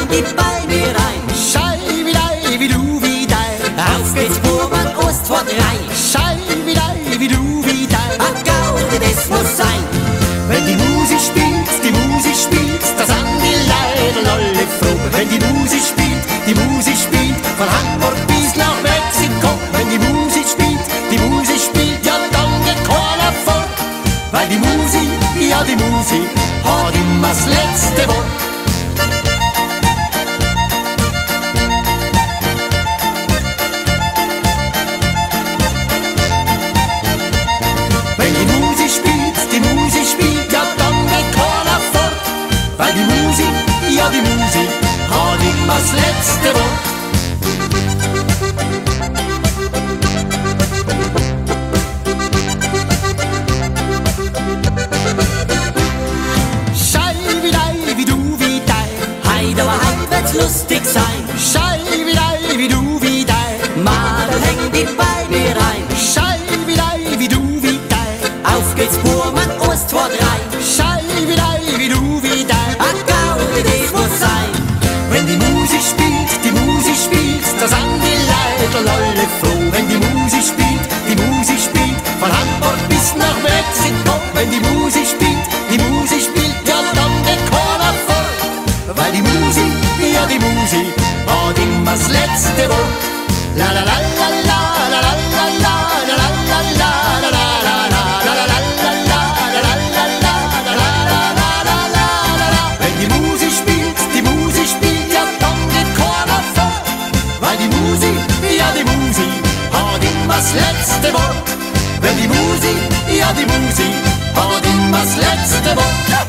komm, gib bei mir rein. Schei wie dei, wie du wie dei. Auf geht's, Burmann, Ost vor drei. Schei wie dei, wie du wie dei. A Gaude, das muss sein. Wenn die Musik spielt, da sind die Leute alle froh. Wenn die Musik spielt, von Hamburg bis nach Mexiko. Wenn die Musik spielt, ja dann geht keiner fort. Weil die Musik, ja die Musik, hat immer das letzte Wort. Wenn die Musik spielt, ja dann geht keiner fort. Weil die Musik, ja die Musik, hat immer das letzte Wort. Schei wie dei, wie du wie dei. Heid, aber heid wird's lustig sein. Schei wie dei, wie du wie dei. Mal häng dich bei mir rein. Schei wie dei, wie du wie dei. Auf geht's, Burmann, Ost vor drei. Schei wie dei, wie du wie dei. A Gaude, das muss sein. Wenn die Musik spielt, da sind die Leute alle froh. Wenn die Musik spielt, von Hamburg bis nach Mexiko. Wenn die Musik spielt, ja dann geht keiner fort. Weil die Musik, ja die Musik, hat immer das letzte Wort. La la la la la la la la la la la la la la. Wenn die Musik spielt, ja dann geht keiner fort. Weil die Musik, ja die Musik, hat immer das letzte Wort. Wenn die Musik, ja die Musik, hat immer das letzte Wort.